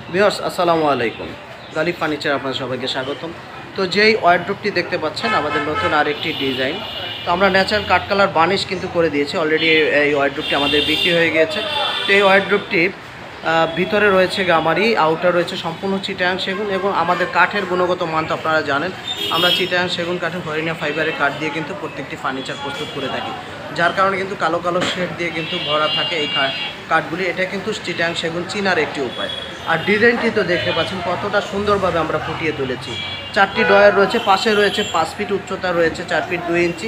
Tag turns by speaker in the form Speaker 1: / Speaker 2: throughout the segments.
Speaker 1: Viewers আসসালামু আলাইকুম। Ghalib furniture আপনাদের সবাইকে স্বাগতম। তো যেই ওয়ার্ডরোবটি দেখতে পাচ্ছেন আমাদের নতুন আরেকটি ডিজাইন। তো আমরা ন্যাচারাল কাঠ কালার বার্নিশ কিন্তু করে দিয়েছি অলরেডি। এই ওয়ার্ডরোবটি আমাদের বিক্রি হয়ে গিয়েছে। তো এই ওয়ার্ডরোবটি ভিতরে রয়েছে গামারি, আউটার রয়েছে সম্পূর্ণ চিটাগাং সেগুন, এবং আমাদের কাঠের গুণগত মান তো আপনারা জানেন। আমরা চিটাগাং সেগুন কাঠের হরিণা ফাইবারের কাঠ দিয়ে কিন্তু প্রত্যেকটি ফার্নিচার প্রস্তুত করে থাকি, যার কারণে কিন্তু কালো কালো শেড দিয়ে কিন্তু ভরা থাকে এই কাঠগুলি। এটা কিন্তু চিটাগাং সেগুন চিনার একটি উপায়। আর ডিজাইনটি তো দেখতে পাচ্ছেন কতটা সুন্দরভাবে আমরা ফুটিয়ে তুলেছি। 4টি ডয়ার রয়েছে, পাশে রয়েছে 5 ফিট উচ্চতা রয়েছে, 4 ফিট 2 ইঞ্চি।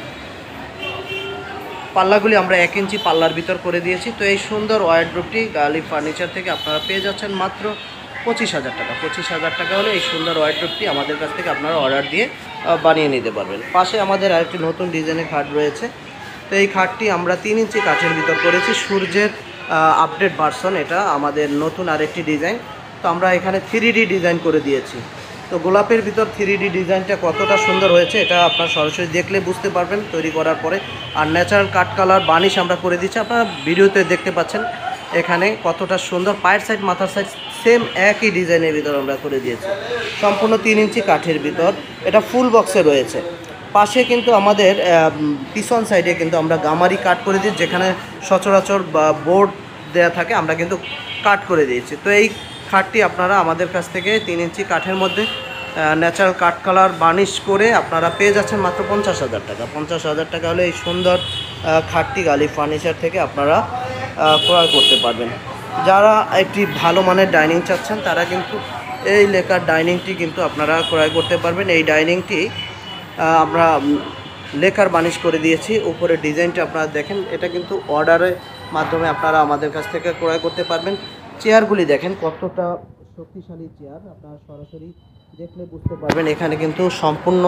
Speaker 1: পাল্লাগুলি আমরা 1 ইঞ্চি পাল্লার ভিতর করে দিয়েছি। তো এই সুন্দর ওয়ার্ডরোবটি গালিব ফার্নিচার থেকে আপনারা পেয়ে যাচ্ছেন মাত্র 25,000 টাকা। 25,000 টাকা হলে এই সুন্দর ওয়ার্ডরোবটি আমাদের কাছ থেকে আপনারা অর্ডার দিয়ে বানিয়ে নিতে পারবেন। পাশে আমাদের আরেকটি নতুন ডিজাইনের খাট রয়েছে। তো এই খাটটি আমরা 3 ইঞ্চি কাঠের ভিতর করেছি, সূর্যের আপডেট ভার্সন। এটা আমাদের নতুন আরেকটি ডিজাইন। তো আমরা এখানে 3D ডিজাইন করে দিয়েছি। তো গোলাপের ভিতর 3D ডিজাইনটা কতটা সুন্দর হয়েছে এটা আপনারা সরাসরি দেখলে বুঝতে পারবেন তৈরি করার পরে। আর ন্যাচারাল কাঠ কালার বার্নিশ আমরা করে দিচ্ছি, আপনারা ভিডিওতে দেখতে পাচ্ছেন এখানে কতটা সুন্দর। পায়ের সাইড মাথার সাইড সেম একই ডিজাইনের ভিতর আমরা করে দিয়েছি, সম্পূর্ণ 3 ইঞ্চি কাঠের ভিতর। এটা ফুল বক্সে রয়েছে। পাশে কিন্তু আমাদের পিছন সাইডে কিন্তু আমরা গামারি কাট করে দিই, যেখানে সচরাচর বোর্ড দেওয়া থাকে আমরা কিন্তু কাট করে দিয়েছি। তো এই খাটটি আপনারা আমাদের কাছ থেকে 3 ইঞ্চি কাঠের মধ্যে ন্যাচারাল কাঠ কালার বার্নিশ করে আপনারা পেয়ে যাচ্ছেন মাত্র 50,000 টাকা। 50,000 টাকা হলে এই সুন্দর খাটটি গালিব ফার্নিচার থেকে আপনারা ক্রয় করতে পারবেন। যারা একটি ভালো মানের ডাইনিং চাচ্ছেন তারা কিন্তু এই লেকার ডাইনিংটি কিন্তু আপনারা ক্রয় করতে পারবেন। এই ডাইনিংটি আমরা লেকার বার্নিশ করে দিয়েছি। উপরে ডিজাইনটা আপনারা দেখেন, এটা কিন্তু অর্ডারের মাধ্যমে আপনারা আমাদের কাছ থেকে ক্রয় করতে পারবেন। চেয়ারগুলি দেখেন কতটা শক্তিশালী চেয়ার, আপনারা সরাসরি দেখলে বুঝতে পারবেন। এখানে কিন্তু সম্পূর্ণ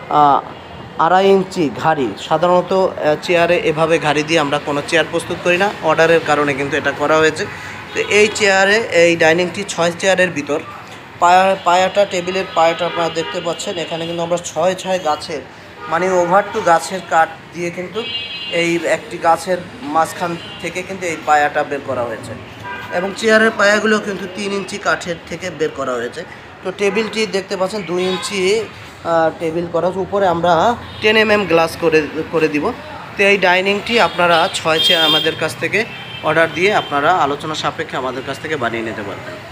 Speaker 1: 2.5 ইঞ্চি ঘাড়ি। সাধারণত চেয়ারে এভাবে ঘাড়ি দিয়ে আমরা কোনো চেয়ার প্রস্তুত করি না, অর্ডারের কারণে কিন্তু এটা করা হয়েছে। তো এই চেয়ারে, এই ডাইনিংটি 6 চেয়ারের ভিতর। পায়াটা, টেবিলের পায়াটা আপনারা দেখতে পাচ্ছেন। এখানে কিন্তু আমরা 6 গাছের, মানে ওভার টু গাছের কাঠ দিয়ে কিন্তু এই একটি গাছের মাঝখান থেকে কিন্তু এই পায়াটা বের করা হয়েছে, এবং চেয়ারের পায়াগুলো কিন্তু 3 ইঞ্চি কাঠের থেকে বের করা হয়েছে। তো টেবিলটি দেখতে পাচ্ছেন 2 ইঞ্চি টেবিল করা, উপরে আমরা 10 mm গ্লাস করে দিব। তো এই ডাইনিংটি আপনারা 6 চেয়ার আমাদের কাছ থেকে অর্ডার দিয়ে আপনারা আলোচনা সাপেক্ষে আমাদের কাছ থেকে বানিয়ে নিতে পারবেন।